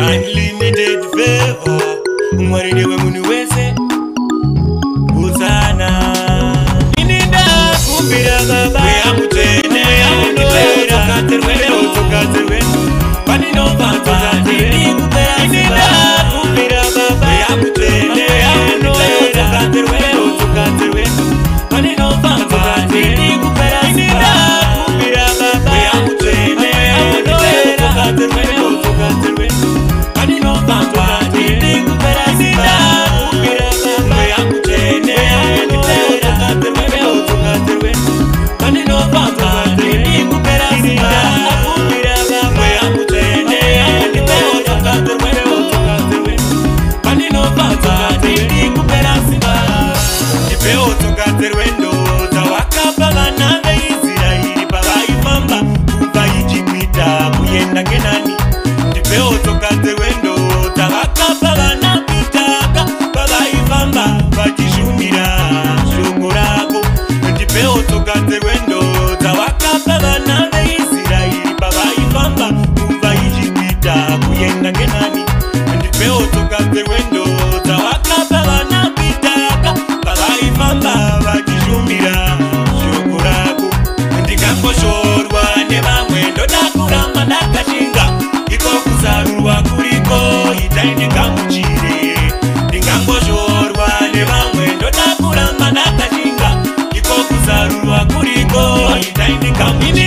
unlimited favor. Mwari ndiwe munhu wese uzana. Ininda kumbira baba weya mutene Tsoka dzehwendo paninobva ndikupera ininda kumbira baba weya mutene Tsoka dzehwendo paninobva ndikupera ininda kumbira baba weya mutene Tsoka dzehwendo paninobva ndikupera ininda kumbira baba weya mutene Tsoka dzehwendo paninobva ndikupera ininda kumbira baba weya mutene Tsoka dzehwendo paninobva ndikupera simba. Ndipewo tsoka dzehwendo dzawakapa vana veIsraeri pavaifamba kubva Ijipita kuenda Kenani. Ndipewo tsoka dzehwendo dzawakapa vana Pitaka pavaifamba vachishumira shoko rako. Ndipewo tsoka dzehwendo dzawakapa vana veIsraeri pavaifamba kubva Ijipita kuenda Kenani. Ndipewo tsoka dzehwendo dzawakapa vana Pitaka pavaifamba vachishumira shoko rako. Ndikangoshorwa nevamwe ndoda kuramba ndakashinga, iko kuzarurwa kuriko itai ndingamuchire. Ndingangoshorwa nevamwe ndoda kuramba ndakashinga, iko kuzarurwa kuriko itai ndingamuchire.